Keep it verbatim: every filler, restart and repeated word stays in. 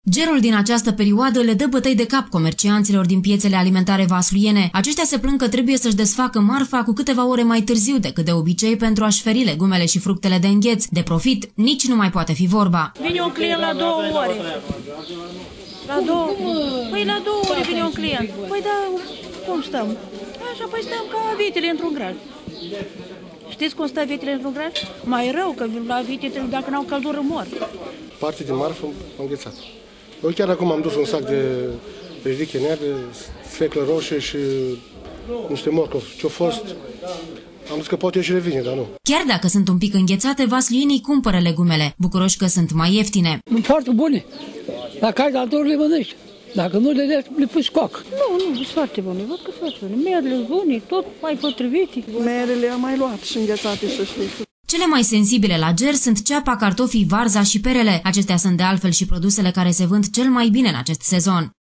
Gerul din această perioadă le dă bătăi de cap comercianților din piețele alimentare vasluiene. Aceștia se plâng că trebuie să-și desfacă marfa cu câteva ore mai târziu decât de obicei pentru a-și feri legumele și fructele de îngheț. De profit nici nu mai poate fi vorba. Vine un client la două ore. La două? Păi la două ore vine un client. Păi da, cum stăm? Așa, păi stăm ca vitele într-un graj. Știți cum stă vitele într-un graj? Mai rău, că la vitele, dacă n-au căldură, mor. Parte din marfă am înghețat. Eu chiar acum am dus un sac de ridiche neagră, sfeclă roșie și niște morcovi. Ce-a fost, am zis că poate și revine, dar nu. Chiar dacă sunt un pic înghețate, vasluienii cumpără legumele, bucuroși că sunt mai ieftine. Sunt foarte bune. Dacă ai altor le mănânci. Dacă nu le dai, le pui scoac. Nu, nu, sunt foarte bune. Văd că sunt foarte bune. Merele sunt bune, tot mai potrivite. Merele am mai luat și înghețate, să știți. Cele mai sensibile la ger sunt ceapa, cartofii, varza și perele. Acestea sunt de altfel și produsele care se vând cel mai bine în acest sezon.